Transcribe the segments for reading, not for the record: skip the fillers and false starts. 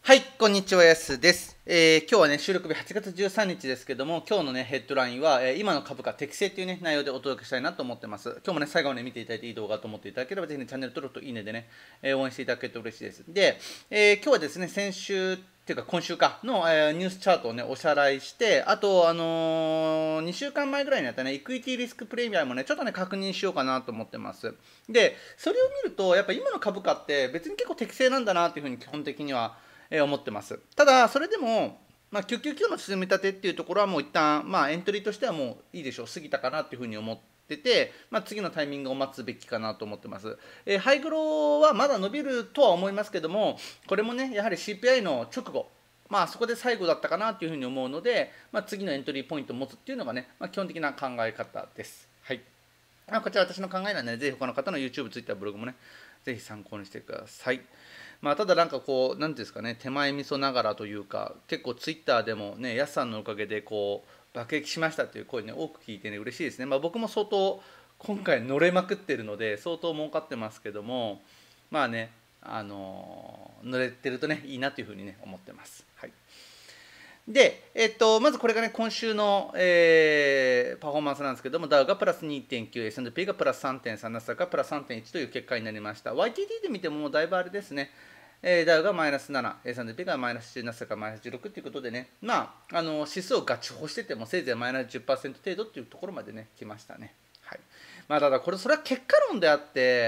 はい、こんにちは、やすです。今日はね、収録日8月13日ですけども、今日のね、ヘッドラインは、今の株価適正というね、内容でお届けしたいなと思ってます。今日もね、最後まで見ていただいていい動画と思っていただければ、ぜひね、チャンネル登録といいねでね、応援していただけると嬉しいです。で、今日はですね、先週、っていうか今週かの、ニュースチャートをね、おさらいして、あと、2週間前ぐらいにやったね、イクイティリスクプレミアもね、ちょっとね、確認しようかなと思ってます。で、それを見ると、やっぱ今の株価って別に結構適正なんだなっていうふうに基本的には、思ってます。ただ、それでも、999の積み立てっていうところはもう一旦、エントリーとしてはもういいでしょう、過ぎたかなっていうふうに思ってて、次のタイミングを待つべきかなと思ってます。ハイグロはまだ伸びるとは思いますけども、これもね、やはり CPI の直後、そこで最後だったかなというふうに思うので、次のエントリーポイントを持つっていうのがね、基本的な考え方です。はい。こちら私の考えなんで、ぜひ他の方の YouTube、Twitter、ブログもね、ぜひ参考にしてください。ただなんかこう、なんていうんですかね、手前味噌ながらというか、結構ツイッターでもね、やすさんのおかげでこう、爆撃しましたという声ね、多く聞いてね、嬉しいですね。僕も相当、今回乗れまくってるので、相当儲かってますけども、乗れてるとね、いいなというふうにね、思ってます。はい。で、まずこれがね、今週の、パフォーマンスなんですけども、ダウがプラス 2.9、S&P がプラス 3.3、ナスダックがプラス 3.1 という結果になりました。YTD で見てももうだいぶあれですね、ダウがマイナス7、S&P がマイナス10、ナスダックがマイナス16ということでね、指数をガチホしてても、せいぜいマイナス 10% 程度というところまでね、来ましたね。はい。ただそれは結果論であって、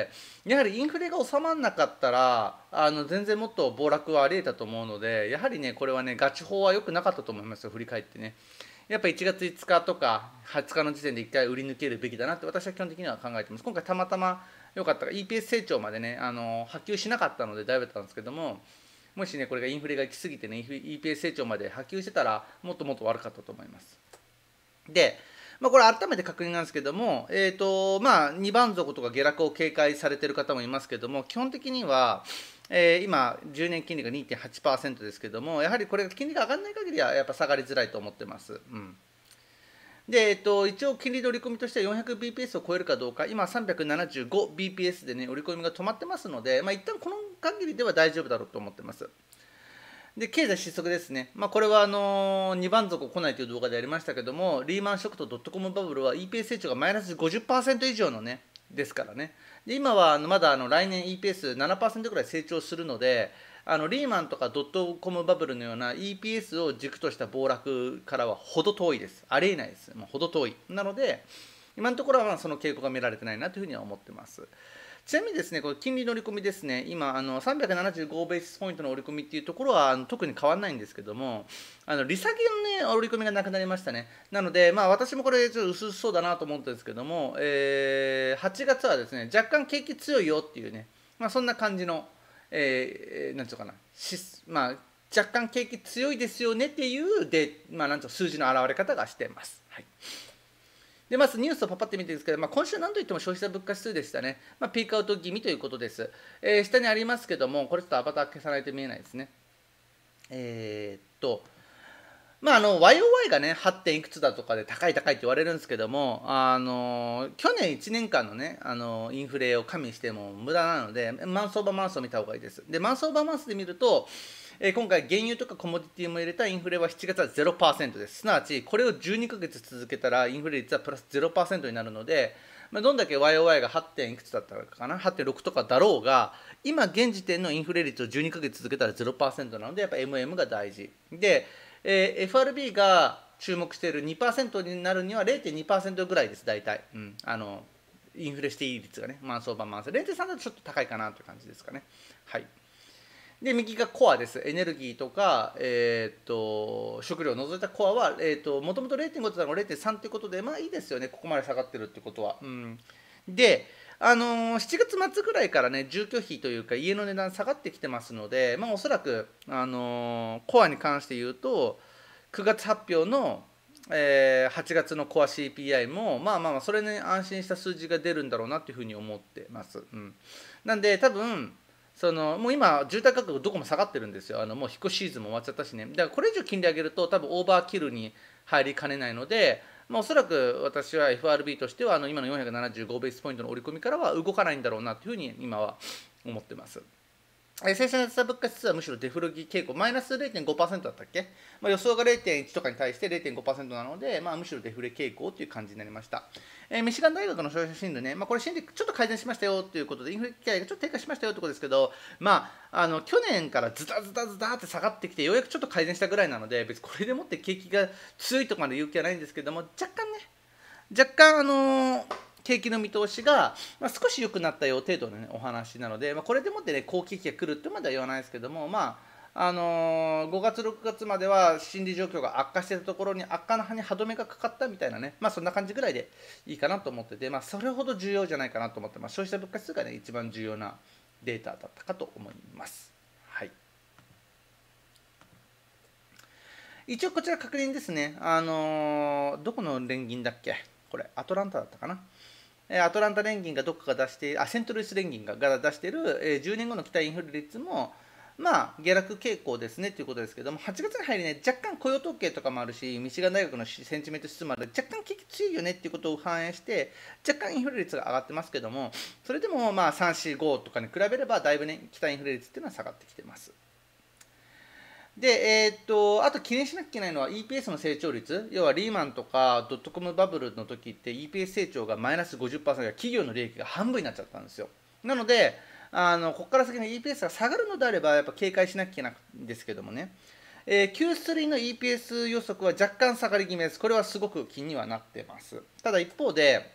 やはりインフレが収まらなかったら、全然もっと暴落はあり得たと思うので、やはりね、これはね、ガチ法は良くなかったと思いますよ、振り返ってね。やっぱ1月5日とか20日の時点で1回売り抜けるべきだなって私は基本的には考えてます。今回たまたま良かったが EPS 成長までね、波及しなかったのでだいぶだったんですけども、もしね、これがインフレが行き過ぎてね、EPS 成長まで波及してたら、もっともっと悪かったと思います。で、これ改めて確認なんですけども、2番底とか下落を警戒されている方もいますけども、基本的には、今、10年金利が 2.8% ですけども、やはりこれが金利が上がらない限りは、やっぱ下がりづらいと思ってます。で、一応、金利の織り込みとしては 400bps を超えるかどうか、今、375bps でね、織り込みが止まってますので、一旦この限りでは大丈夫だろうと思ってます。で、経済失速ですね。これは2番底来ないという動画でやりましたけども、リーマンショックとドットコムバブルは EPS 成長がマイナス 50% 以上のね、ですからね。で、今はまだ来年 EPS7% ぐらい成長するので、リーマンとかドットコムバブルのような EPS を軸とした暴落からは程遠いです。ありえないです。程遠い。なので、今のところはその傾向が見られてないなというふうには思ってます。ちなみにですね、これ金利の織り込みですね、今、375ベースポイントの織り込みっていうところは特に変わらないんですけども、利下げのね、織り込みがなくなりましたね。なので、私もこれ、ちょっと薄々そうだなと思ったんですけども、8月はですね、若干景気強いよっていうね、そんな感じの、なんていうかな、若干景気強いですよねっていうで、なんていう数字の表れ方がしてます。はい。で、まずニュースをパパって見てるんですけど、今週何といっても消費者物価指数でしたね。ピークアウト気味ということです。下にありますけども、これちょっとアバター消さないと見えないですね。YOY がね、8. いくつだとかで高い高いって言われるんですけども、去年1年間のね、インフレを加味しても無駄なので、マンスオーバーマンスを見た方がいいです。で、マンスオーバーマンスで見ると、今回、原油とかコモディティも入れたインフレは7月は 0% です。すなわち、これを12ヶ月続けたら、インフレ率はプラス 0% になるので、どんだけ YOY が 8. いくつだったかな、8.6 とかだろうが、今現時点のインフレ率を12ヶ月続けたら 0% なので、やっぱ MM が大事。で、FRB が注目している 2% になるには 0.2% ぐらいです、大体。インフレしていい率がね、マンスオーバーマンス。0.3 だとちょっと高いかなという感じですかね。はい。で、右がコアです。エネルギーとか、食料を除いたコアは、もともと 0.5 だったのが 0.3 ということで、いいですよね、ここまで下がってるってことは。で、7月末ぐらいからね、住居費というか、家の値段下がってきてますので、おそらく、コアに関して言うと、9月発表の、8月のコア CPI も、それに安心した数字が出るんだろうなというふうに思ってます。なんで、多分、もう今、住宅価格どこも下がってるんですよ。もう引っ越しシーズンも終わっちゃったしね。だからこれ以上金利上げると、多分オーバーキルに入りかねないので、おそらく私は FRB としては、今の475ベースポイントの織り込みからは動かないんだろうなというふうに今は思ってます。 生産性物価指数はむしろデフレ傾向、マイナス 0.5% だったっけ、予想が 0.1 とかに対して 0.5% なので、むしろデフレ傾向という感じになりました。ミシガン大学の消費者心理ね、これ、心理ちょっと改善しましたよということで、インフレ機会がちょっと低下しましたよということですけど、去年からズタって下がってきて、ようやくちょっと改善したぐらいなので、別にこれでもって景気が強いとかまで言う気はないんですけども、若干景気の見通しが、少し良くなったよ程度の、お話なので、これでもってね、好景気が来るってまでは言わないですけども、5月、6月までは心理状況が悪化していたところに悪化の歯に歯止めがかかったみたいなね、そんな感じぐらいでいいかなと思ってて、それほど重要じゃないかなと思ってます。消費者物価指数がね、一番重要なデータだったかと思います。はい。一応こちら確認ですね。どこの連銀だっけ、これ、アトランタだったかな。アトランタ連銀がどこか出して、セントルイス連銀が出している10年後の期待インフレ率も、下落傾向ですねということですけども、8月に入りね、若干雇用統計とかもあるし、ミシガン大学のセンチメント指数もある、若干景気強いよねっていうことを反映して、若干インフレ率が上がってますけども、それでも3、4、5とかに比べれば、だいぶね、期待インフレ率っていうのは下がってきてます。で、あと記念しなきゃいけないのは EPS の成長率、要はリーマンとかドットコムバブルの時って EPS 成長がマイナス 50%、企業の利益が半分になっちゃったんですよ。なので、ここから先の EPS が下がるのであれば、やっぱ警戒しなきゃいけないんですけどもね、Q3 の EPS 予測は若干下がり気味です。これはすごく気にはなってます。ただ一方で、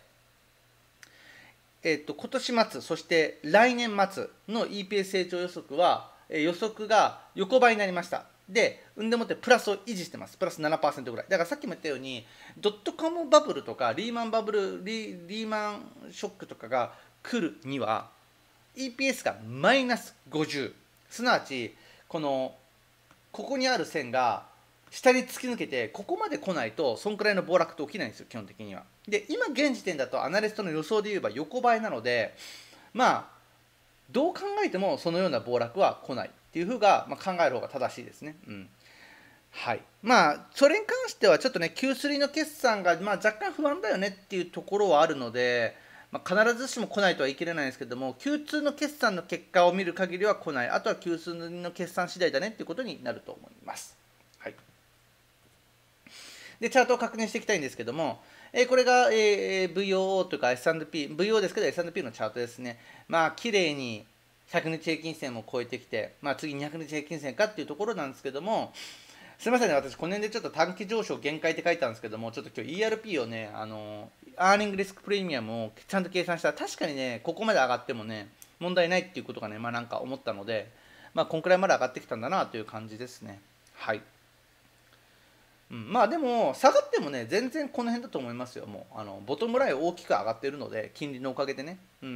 今年末、そして来年末の EPS 成長予測は、予測が横ばいになりました。で、でもってプラスを維持してます。プラス 7% ぐらい。だからさっきも言ったように、ドットコムバブルとかリーマンバブル、リーマンショックとかが来るには、EPS がマイナス50。すなわち、ここにある線が下に突き抜けて、ここまで来ないと、そんくらいの暴落って起きないんですよ、基本的には。で、今現時点だとアナリストの予想で言えば横ばいなので、どう考えてもそのような暴落は来ないっていうふうが、考える方が正しいですね。はい。それに関してはちょっとね、Q3 の決算が、若干不安だよねっていうところはあるので、必ずしも来ないとは言い切れないですけども、Q2 の決算の結果を見る限りは来ない。あとは Q3 の決算次第だねっていうことになると思います。はい。で、チャートを確認していきたいんですけども、これが、VOO というか S&P、VO ですけど S&P のチャートですね。綺麗に100日平均線も超えてきて、次200日平均線かっていうところなんですけども、すみませんね、私、この辺でちょっと短期上昇限界って書いたんですけども、ちょっと今日 ERP をね、アーニングリスクプレミアムをちゃんと計算したら、確かにね、ここまで上がってもね、問題ないっていうことがね、なんか思ったので、こんくらいまで上がってきたんだなという感じですね。はい。でも、下がってもね、全然この辺だと思いますよ。もう、ボトムライン大きく上がっているので、金利のおかげでね。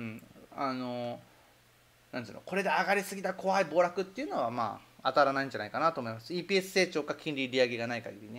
なんていうの、これで上がりすぎた怖い暴落っていうのは、当たらないんじゃないかなと思います。EPS 成長か金利利上げがない限りね。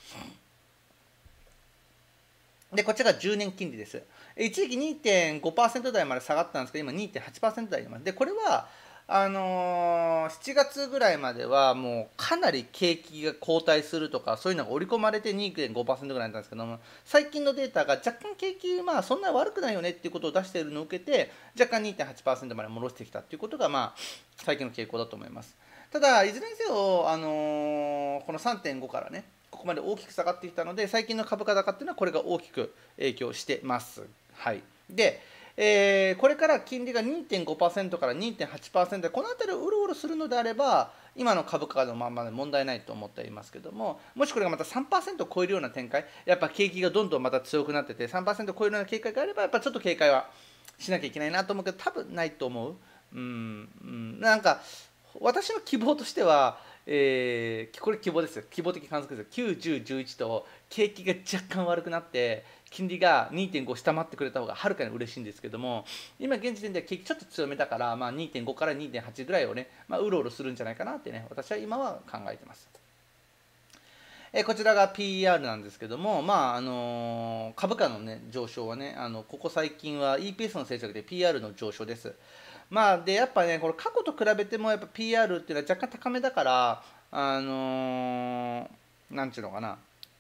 で、こちらが10年金利です。一時期 2.5% 台まで下がったんですけど、今 2.8% 台になります。で、これは、7月ぐらいまではもうかなり景気が後退するとかそういうのが織り込まれて 2.5% ぐらいだったんですけども、最近のデータが若干景気そんなに悪くないよねっていうことを出しているのを受けて若干 2.8% まで戻してきたっていうことが最近の傾向だと思います。ただいずれにせよ、この 3.5 からねここまで大きく下がってきたので、最近の株価高っていうのはこれが大きく影響してます。はい。で、これから金利が 2.5% から 2.8% で、この辺りをうろうろするのであれば、今の株価のままで問題ないと思っていますけども、もしこれがまた 3% を超えるような展開、やっぱ景気がどんどんまた強くなってて、3% を超えるような警戒があれば、やっぱちょっと警戒はしなきゃいけないなと思うけど、多分ないと思う。なんか、私の希望としては、これ希望ですよ。希望的観測ですよ。9、10、11と景気が若干悪くなって、金利が 2.5 下回ってくれた方がはるかに嬉しいんですけども、今現時点では景気ちょっと強めだから、2.5 から 2.8 ぐらいをね、うろうろするんじゃないかなってね、私は今は考えてます。こちらが PER なんですけども、株価の、ね、上昇はね、ここ最近は EPS の成長で PR の上昇です。で、やっぱね、これ過去と比べてもやっぱ PR っていうのは若干高めだから、なんちゅうのかな、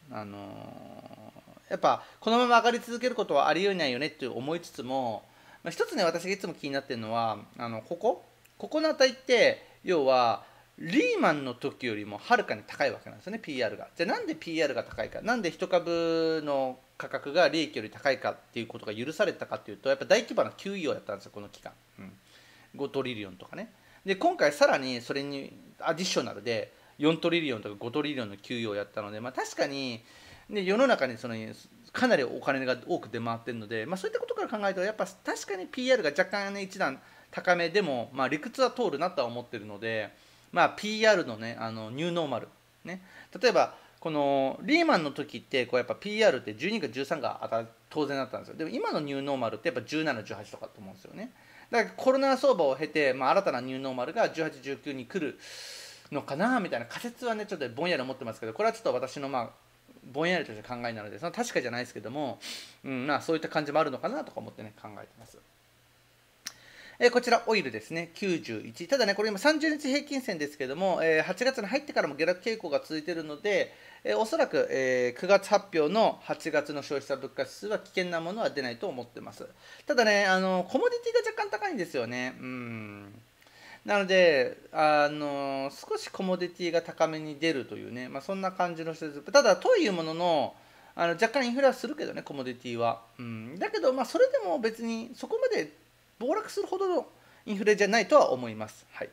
やっぱこのまま上がり続けることはありえないよねって思いつつも、一つね、私がいつも気になってるのは、ここここの値って要はリーマンの時よりもはるかに高いわけなんですよね、 PR が。じゃあなんで PR が高いか、なんで1株の価格が利益より高いかっていうことが許されたかっていうと、やっぱ大規模な QE をやったんですよ、この期間、5トリリオンとかね。で今回さらにそれにアディショナルで4トリリオンとか5トリリオンの QE をやったので、確かに、ね、世の中にかなりお金が多く出回っているので、そういったことから考えるとやっぱ確かに PR が若干ね一段高めでも、理屈は通るなとは思ってるので、PR のねニューノーマルね、例えばこのリーマンの時ってやっぱ PR って12か13が当然だったんですよ。でも今のニューノーマルってやっぱ17、18とかと思うんですよね。だからコロナ相場を経て、新たなニューノーマルが18、19に来るのかなみたいな仮説はねちょっとぼんやり思ってますけど、これはちょっと私のぼんやりとした考えなのでその確かじゃないですけども、そういった感じもあるのかなとか思ってね考えてます。こちらオイルですね、91。ただね、これ今30日平均線ですけども、8月に入ってからも下落傾向が続いているので、おそらく、9月発表の8月の消費者物価指数は危険なものは出ないと思ってます。ただね、コモディティが若干高いんですよね。なので、少しコモディティが高めに出るというね、そんな感じの施設。ただ、というものの、若干インフレはするけどね、コモディティは。だけど、それでも別にそこまで暴落するほどのインフレじゃないとは思います。はい、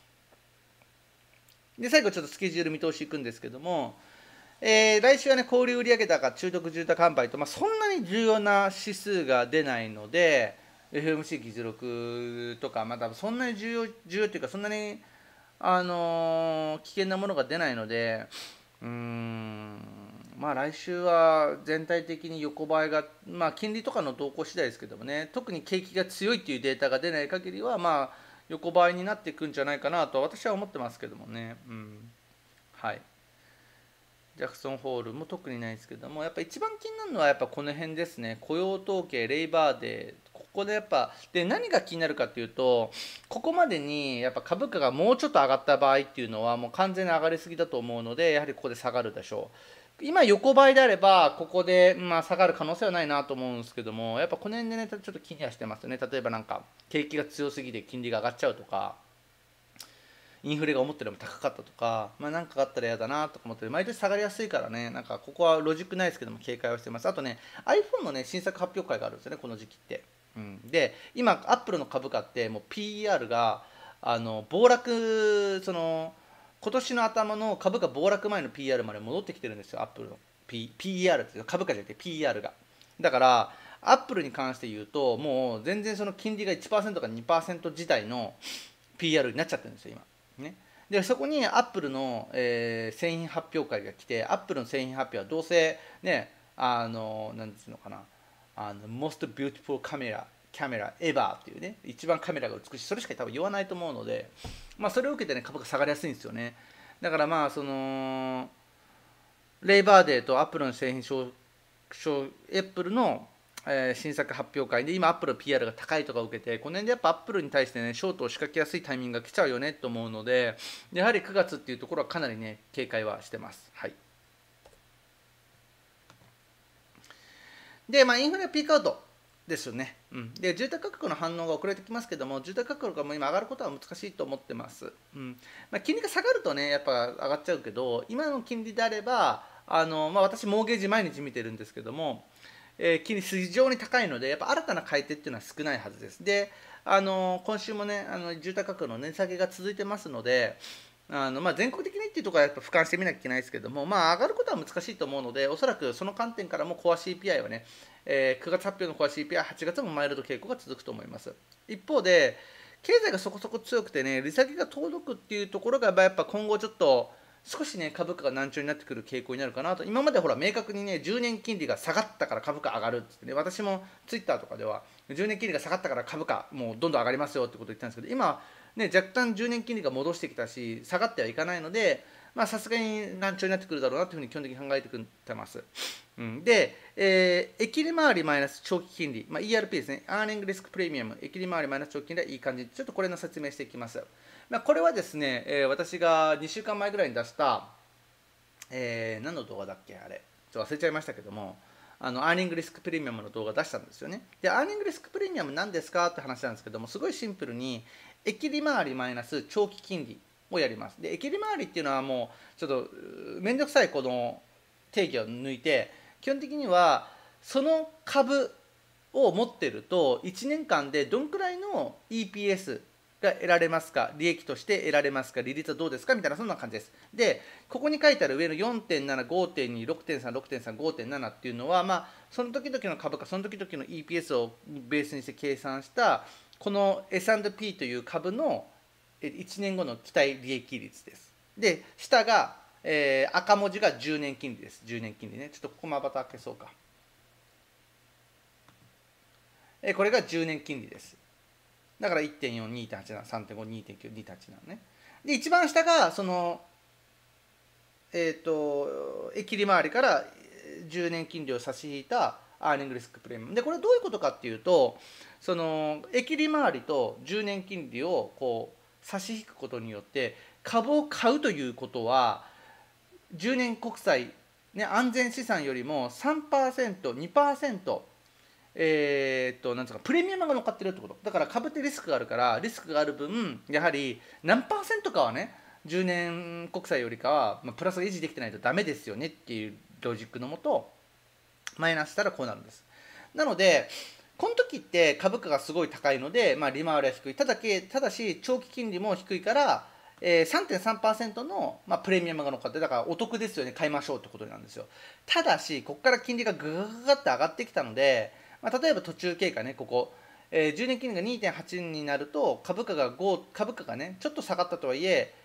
で最後ちょっとスケジュール見通しいくんですけども、来週はね小売売上高、中得住宅販売と、そんなに重要な指数が出ないので FMC 議事録とかそんなに重要っていうかそんなに危険なものが出ないので、来週は全体的に横ばいが、金利とかの動向次第ですけどもね、特に景気が強いっていうデータが出ない限りは、横ばいになっていくんじゃないかなと私は思ってますけどもね。はい。ジャクソンホールも特にないですけども、やっぱ一番気になるのはやっぱこの辺ですね。雇用統計、レイバーデー、ここでやっぱ、で、何が気になるかっていうと、ここまでにやっぱ株価がもうちょっと上がった場合っていうのは、もう完全に上がりすぎだと思うので、やはりここで下がるでしょう。今、横ばいであれば、ここで、下がる可能性はないなと思うんですけども、やっぱこの辺でね、ちょっと気にはしてますよね。例えば景気が強すぎて金利が上がっちゃうとか、インフレが思ったよりも高かったとか、なんかあったら嫌だなとか思って、毎年下がりやすいからね、ここはロジックないですけども、警戒をしてます。あとね、iPhone のね、新作発表会があるんですよね、この時期って。で、今、アップルの株価って、もう PER が、暴落、今年の頭の株価暴落前の PR まで戻ってきてるんですよ、アップルの、PER って株価じゃなくて PR が。だから、アップルに関して言うと、もう全然その金利が 1% か 2% 自体の PR になっちゃってるんですよ、今。ね、でそこにアップルの、製品発表会が来て、アップルの製品発表はどうせね、なんていうのかな、Most Beautiful Camera Ever っていうね、一番カメラが美しい、それしか多分言わないと思うので、それを受けてね、株価下がりやすいんですよね。だからレイバーデーとアップルの製品アップルの新作発表会で今アップルの PR が高いとかを受けて、この辺でやっぱアップルに対してねショートを仕掛けやすいタイミングが来ちゃうよねと思うので、やはり9月っていうところはかなりね警戒はしてます。はい。で、インフレピークアウトですよね。で住宅価格の反応が遅れてきますけども、住宅価格がもう今上がることは難しいと思ってます。金利が下がるとねやっぱ上がっちゃうけど、今の金利であれば私モーゲージ毎日見てるんですけども、金利非常に高いので、やっぱ新たな買い手っていうのは少ないはずです。で、今週もね、住宅価格の値下げが続いてますので、全国的にっていうところはやっぱ俯瞰してみなきゃいけないですけども、上がることは難しいと思うので、おそらくその観点からもコア CPI はね、9月発表のコア CPI は8月もマイルド傾向が続くと思います。一方で、経済がそこそこ強くてね、利下げが遠のくっていうところがやっぱ今後ちょっと少しね株価が難聴になってくる傾向になるかなと。今までほら明確にね10年金利が下がったから株価上がるってね、私もツイッターとかでは10年金利が下がったから株価もうどんどん上がりますよってことを言ったんですけど、今ね若干10年金利が戻してきたし下がってはいかないので、さすがに難聴になってくるだろうなというふうに基本的に考えてくれます。で、益利回りマイナス長期金利、ERP ですね、アーニングリスクプレミアム、益利回りマイナス長期金利はいい感じ、ちょっとこれの説明していきます。これはですね、私が2週間前ぐらいに出した、何の動画だっけあれ、ちょっと忘れちゃいましたけども、アーニングリスクプレミアムの動画出したんですよね。で、アーニングリスクプレミアム何ですかって話なんですけども、すごいシンプルに、 駅利回りマイナス長期金利をやります。で、駅利回りっていうのはもうちょっと面倒くさいこの定義を抜いて、基本的にはその株を持ってると1年間でどんくらいの EPS が得られますか、利益として得られますか、利率はどうですかみたいな、そんな感じです。で、ここに書いてある上の 4.7、5.2、6.3、6.3、5.7 っていうのは、その時々の株価、その時々の EPS をベースにして計算したこの S&P という株の1年後の期待利益率です。で、下が、赤文字が10年金利です。10年金利ね。ちょっとここまばた開けそうか。これが10年金利です。だから 1.4、2.87、3.5、2.9、2.87ね。で、一番下が、その、駅利回りから10年金利を差し引いたアーニングリスクプレミアム。で、これどういうことかっていうと、その、駅利回りと10年金利をこう差し引くことによって、株を買うということは、10年国債、ね、安全資産よりも 3%、2%、なんつうかプレミアムが乗っかってるってこと。だから株ってリスクがあるから、リスクがある分やはり何パーセントかはね、10年国債よりかは、プラスが維持できてないとダメですよねっていうロジックのもとマイナスしたらこうなるんです。なのでこの時って株価がすごい高いので、利回りは低い。ただし長期金利も低いから、3.3% の、プレミアムが乗っかって、だからお得ですよね、買いましょうってことなんですよ。ただしここから金利がぐーっと上がってきたので、例えば途中経過ね、ここ、10年金利が 2.8 になると株価がねちょっと下がったとはいえ、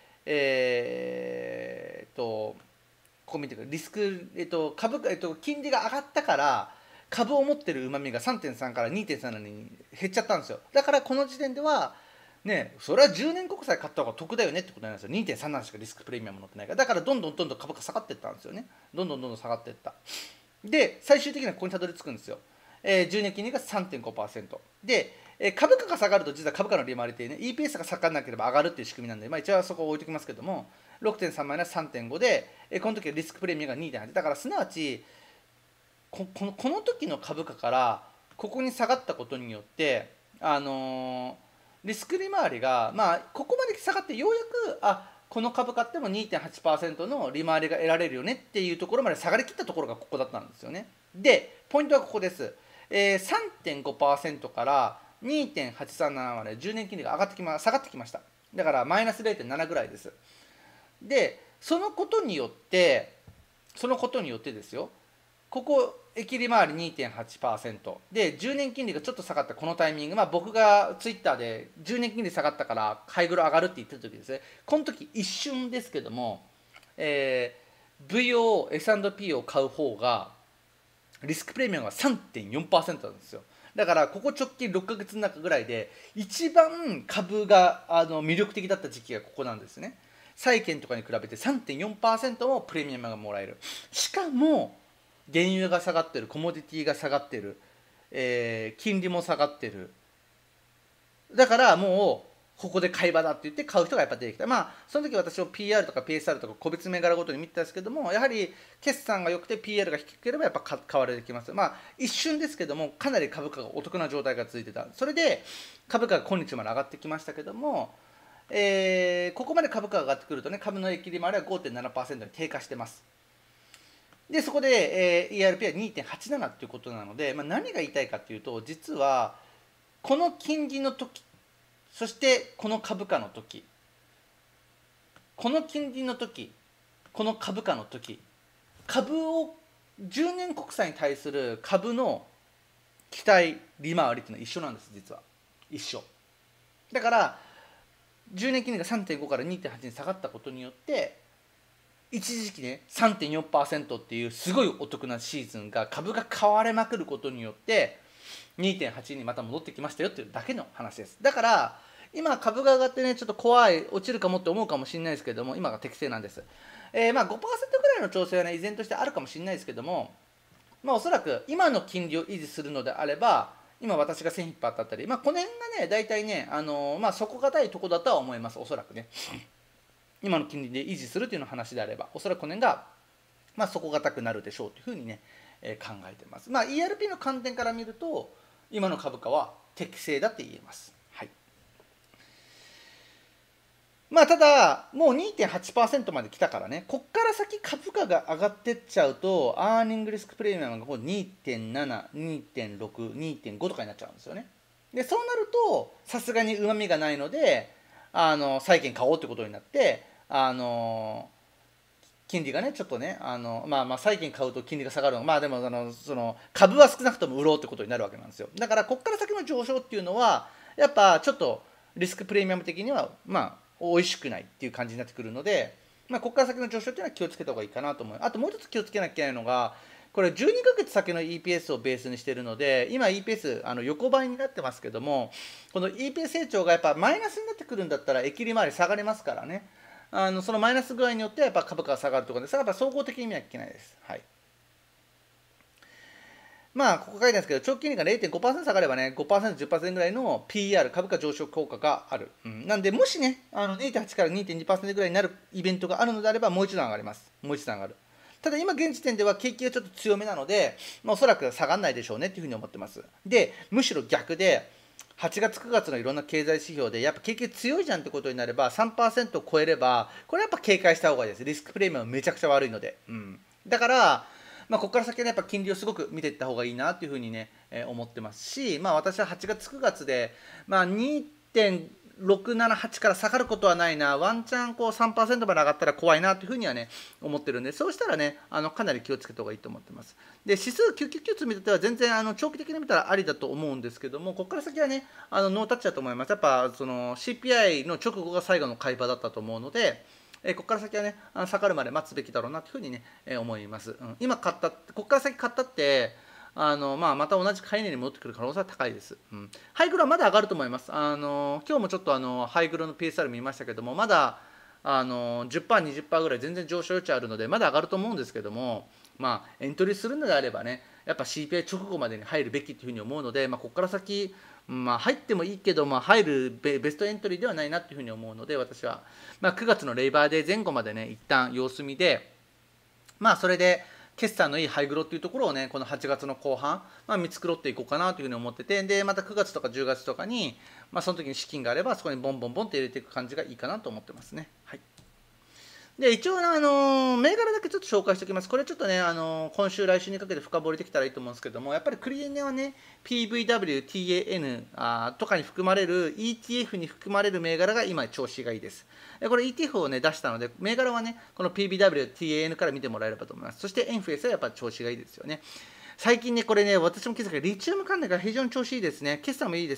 ここ見てください。リスク、金利が上がったから株を持ってるうまみが 3.3 から 2.3 に減っちゃったんですよ。だからこの時点ではね、それは10年国債買った方が得だよねってことなんですよ。 2.3 なんしかリスクプレミアム乗ってないから。だからどんどん株価下がっていったんですよね。どんどん下がっていった。で最終的にはここにたどり着くんですよ。10年金利が 3.5% で、株価が下がると実は株価の利回りってね EPS が下がらなければ上がるっていう仕組みなんで、一応はそこを置いておきますけども 6.3 マイナス 3.5 で、この時はリスクプレミアが 2.8 だから、すなわちこの時の株価からここに下がったことによってリスク利回りがここまで下がってようやくこの株買っても 2.8% の利回りが得られるよねっていうところまで下がりきったところがここだったんですよね。でポイントはここです。3.5% から2.837 まで10年金利が下がってきました。だからマイナス 0.7 ぐらいです。でそのことによってですよ、ここ駅利回り 2.8% で10年金利がちょっと下がったこのタイミング、僕がツイッターで10年金利下がったから買い黒上がるって言ってる時ですね。この時一瞬ですけども、VO S&P を買う方がリスクプレミアムが 3.4% なんですよ。だからここ直近6ヶ月の中ぐらいで一番株が魅力的だった時期がここなんですね。債券とかに比べて 3.4% もプレミアムがもらえる。しかも原油が下がってる、コモディティが下がってる、金利も下がってる。だからもうここで買い場だって言って買う人がやっぱ出てきた。その時私も PR とか PSR とか個別銘柄ごとに見てたんですけども、やはり決算が良くて PR が低ければやっぱ買われてきます。一瞬ですけどもかなり株価がお得な状態が続いてた。それで株価が今日まで上がってきましたけども、ここまで株価が上がってくるとね、株の益利回りは 5.7% に低下してます。でそこで、ERP は 2.87 ということなので、何が言いたいかというと、実はこの金利の時、そしてこの株価の時、この金利の時、この株価の時、株を10年国債に対する株の期待利回りっていうのは一緒なんです。実は一緒だから、10年金利が 3.5 から 2.8 に下がったことによって一時期ね 3.4% っていうすごいお得なシーズンが株が買われまくることによって 2.8 にまた戻ってきましたよっていうだけの話です。だから今株が上がってねちょっと怖い、落ちるかもって思うかもしれないですけども、今が適正なんです。5% ぐらいの調整はね依然としてあるかもしれないですけども、おそらく今の金利を維持するのであれば、今私が線引っ張ったあたり、この辺がね大体ね底堅いところだとは思います。おそらくね今の金利で維持するというの話であれば、おそらくこの辺が底堅くなるでしょうというふうにね、考えてます。ERP の観点から見ると今の株価は適正だって言えます。はい。 まあただもう 2.8% まで来たからね、こっから先株価が上がってっちゃうとアーニングリスクプレミアムがこう 2.7、2.6、2.5 とかになっちゃうんですよね。でそうなるとさすがにうまみがないので債券買おうってことになって金利がねちょっとね債券買うと金利が下がるの、まあでもその株は少なくとも売ろうってことになるわけなんですよ。だからこっから先の上昇っていうのはやっぱちょっとリスクプレミアム的には美味しくないっていう感じになってくるので、ここから先の上昇っていうのは気をつけた方がいいかなと思う。あともう一つ気をつけなきゃいけないのが、これ12ヶ月先の EPS をベースにしているので、今 EPS 横ばいになってますけども、この EPS 成長がやっぱマイナスになってくるんだったら、益利回り下がりますからね。そのマイナス具合によってやっぱ株価が下がるとかで、それはやっぱ総合的に見なきゃいけないです。はい。ここ書いてあるんですけど、長期金利が 0.5% 下がればね、5%、10% ぐらいの PR、株価上昇効果がある。なんで、もしね、0.8 から 2.2% ぐらいになるイベントがあるのであれば、もう一段上がります。もう一段上がる。ただ、今現時点では景気がちょっと強めなので、おそらく下がらないでしょうねっていうふうに思ってます。で、むしろ逆で、8月、9月のいろんな経済指標で、やっぱ景気強いじゃんってことになれば、3% を超えれば、これやっぱ警戒した方がいいです。リスクプレミアムめちゃくちゃ悪いので。だから、ここから先はね、やっぱ金利をすごく見ていった方がいいなというふうにね、思ってますし、私は8月、9月で、2.678から下がることはないな、ワンチャンこう 3% まで上がったら怖いなというふうにはね、思ってるんで、そうしたらね、かなり気をつけた方がいいと思ってます。で、指数999つ見てては全然長期的に見たらありだと思うんですけども、ここから先はね、ノータッチだと思います。やっぱその CPI の直後が最後の買い場だったと思うので、ここから先はね、下がるまで待つべきだろうなというふうにね、思います。今買った、ここから先買ったって、また同じ買い値に戻ってくる可能性は高いです。ハイグロはまだ上がると思います。今日もちょっとハイグロの PSR 見ましたけども、まだ10%、20% ぐらい全然上昇余地あるので、まだ上がると思うんですけども、エントリーするのであればね、やっぱ CPI 直後までに入るべきというふうに思うので、ここから先、入ってもいいけど、入るベストエントリーではないなというふうに思うので、私は、9月のレイバーデー前後までね、一旦様子見で、それで、決算のいいハイグロっていうところをね、この8月の後半、見繕っていこうかなというふうに思ってて、で、また9月とか10月とかに、その時に資金があれば、そこにボンボンボンって入れていく感じがいいかなと思ってますね。はい。で、一応、銘柄だけちょっと紹介しておきます。これちょっとね、今週、来週にかけて深掘りできたらいいと思うんですけども、やっぱりクリエネはね、PVW、TAN とかに含まれる、ETF に含まれる銘柄が今、調子がいいです。これ ETF をね、出したので、銘柄はね、この PVW、TAN から見てもらえればと思います。そして、エンフェスはやっぱ調子がいいですよね。最近ね、これね、私も気づくけど、リチウム関連が非常に調子いいですね。決算もいいです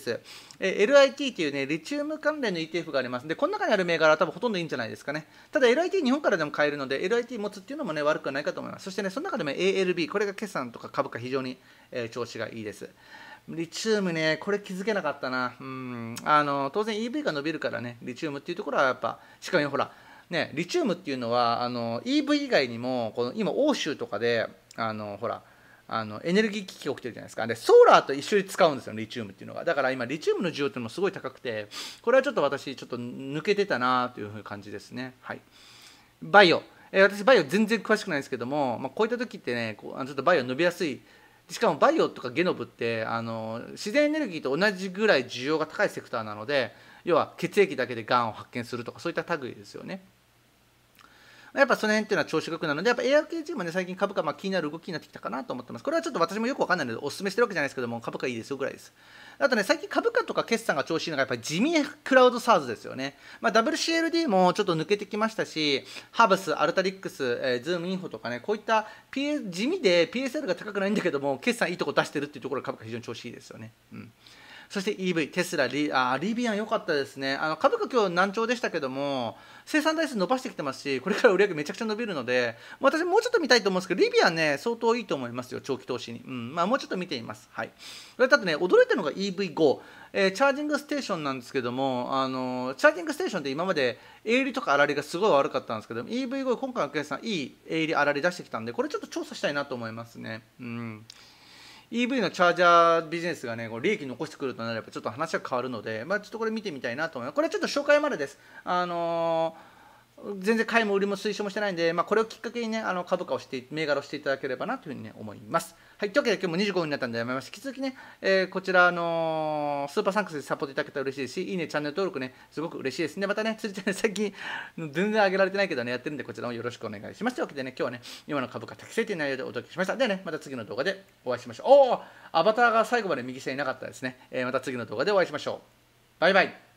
。LIT というね、リチウム関連の ETF があります。で、この中にある銘柄は多分ほとんどいいんじゃないですかね。ただ、LIT 日本からでも買えるので、LIT 持つっていうのもね、悪くはないかと思います。そしてね、その中でも ALB、これが決算とか株価非常に、調子がいいです。リチウムね、これ気づけなかったな。当然 EV が伸びるからね、リチウムっていうところはやっぱ、しかもほら、ね、リチウムっていうのはEV 以外にもこの今欧州とかでほらエネルギー危機が起きてるじゃないですか。で、ソーラーと一緒に使うんですよ、リチウムっていうのが。だから今、リチウムの需要っていうのもすごい高くて、これはちょっと私、ちょっと抜けてたなという感じですね。はい。バイオ。私、バイオ全然詳しくないんですけども、こういった時ってね、ちょっとバイオ伸びやすい。しかもバイオとかゲノブって自然エネルギーと同じぐらい需要が高いセクターなので、要は血液だけでがんを発見するとか、そういった類ですよね。やっぱその辺っていうのは調子が良くなるので、やっぱ ARKG もね、最近株価気になる動きになってきたかなと思ってます。これはちょっと私もよくわかんないので、お勧めしてるわけじゃないですけども、株価いいですよぐらいです。あとね、最近株価とか決算が調子いいのが、やっぱり地味クラウドサーズですよね。WCLD もちょっと抜けてきましたし、ハブス、アルタリックス、ズームインフォとかね、こういった、地味で PSL が高くないんだけども、決算いいとこ出してるっていうところが株価非常に調子いいですよね。そして EV、テスラ、リビアン良かったですね。株価今日難聴でしたけども、生産台数伸ばしてきてますし、これから売り上げめちゃくちゃ伸びるので、私もうちょっと見たいと思うんですけど、リビアンね、相当いいと思いますよ、長期投資に。もうちょっと見てみます。はい。それとね、驚いたのが EV5、チャージングステーションなんですけども、チャージングステーションって今まで営利とか粗利がすごい悪かったんですけど、EV5、今回の決算、いい営利、粗利出してきたんで、これちょっと調査したいなと思いますね。EV のチャージャービジネスがね、利益残してくるとなれば、ちょっと話が変わるので、ちょっとこれ見てみたいなと思います。これちょっと紹介までです。 全然買いも売りも推奨もしてないんで、これをきっかけにね、株価を銘柄をしていただければなというふうに、ね、思います。はい、というわけで今日も25分になったんでやめます。引き続きね、こちら、スーパーサンクスでサポートいただけたら嬉しいですし、いいね、チャンネル登録ね、すごく嬉しいですね。またね、ツイッターね、最近全然上げられてないけどね、やってるんで、こちらもよろしくお願いします。というわけでね、今日はね、今の株価適正という内容でお届けしました。ではね、また次の動画でお会いしましょう。おー、アバターが最後まで右下にいなかったですね。また次の動画でお会いしましょう。バイバイ。